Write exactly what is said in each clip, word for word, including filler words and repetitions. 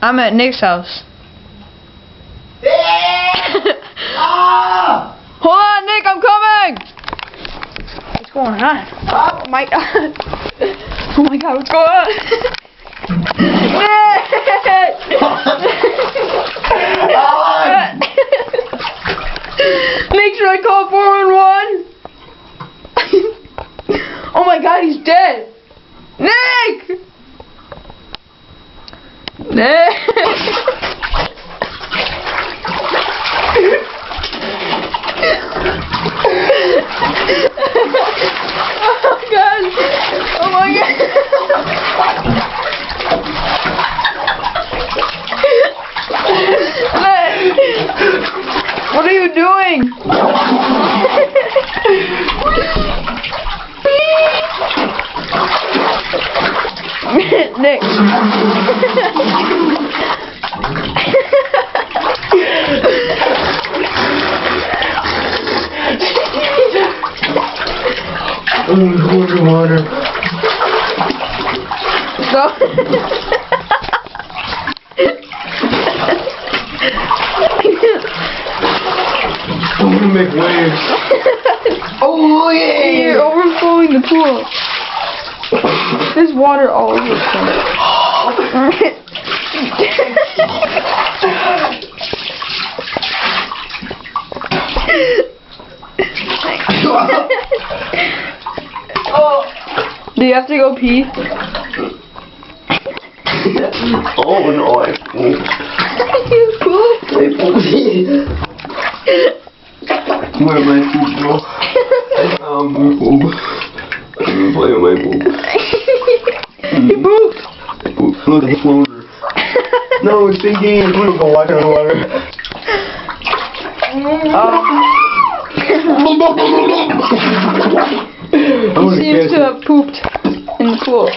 I'm at Nick's house. Ah! Hold on, Nick, I'm coming! What's going on? Oh my god. Oh my god, what's going on? Nick! Nick, should I call four one one? Oh my god, he's dead! Nick! Nick! Oh god! Oh my god! What are you doing? Nick. Water, water. Stop. I'm gonna make waves. Oh yeah! You're overflowing the pool. There's water all over the place. Do you have to go pee? Oh no, I pooped. You pooped? I pooped. Where am I poop, bro? I found my poop. I'm gonna play with my poop. You pooped? I pooped. Look at the floater. No, it's sinking. I'm gonna go water in water. Oh. He seems to have pooped in the pool.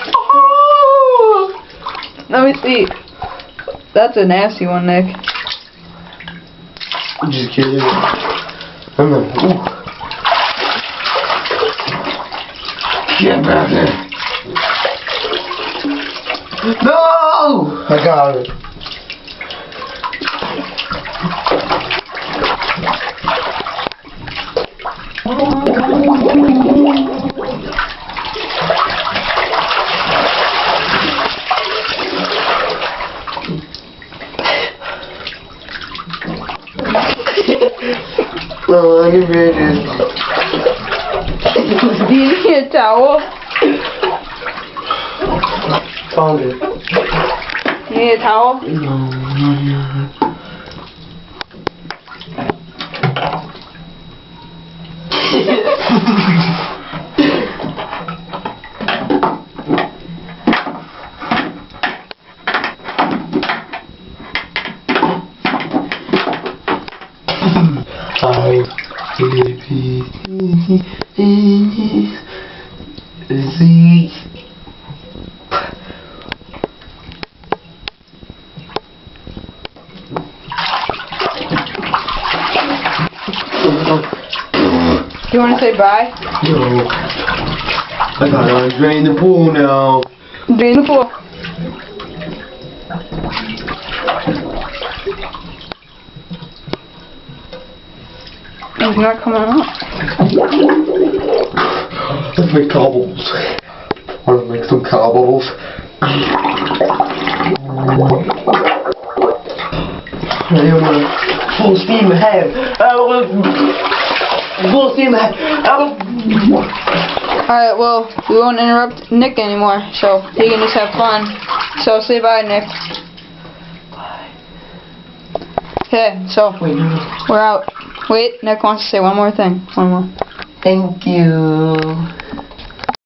Let me see. That's a nasty one, Nick. I'm just kidding. I'm not. Ooh. Get back there. No! I got it. No, I can read it. Do you need a towel? Found it. You need a towel? No, no, no. I see. Do you want to say bye? No. I gotta drain the pool now. Drain the pool. He's not coming up. Let's make cobbles. Wanna make some cobbles? I wanna full steam ahead. I wanna full steam ahead. Alright, well, we won't interrupt Nick anymore, so he can just have fun. So say bye, Nick. Okay, so Wait, no, no. we're out. Wait, Nick wants to say one more thing. One more. Thank you.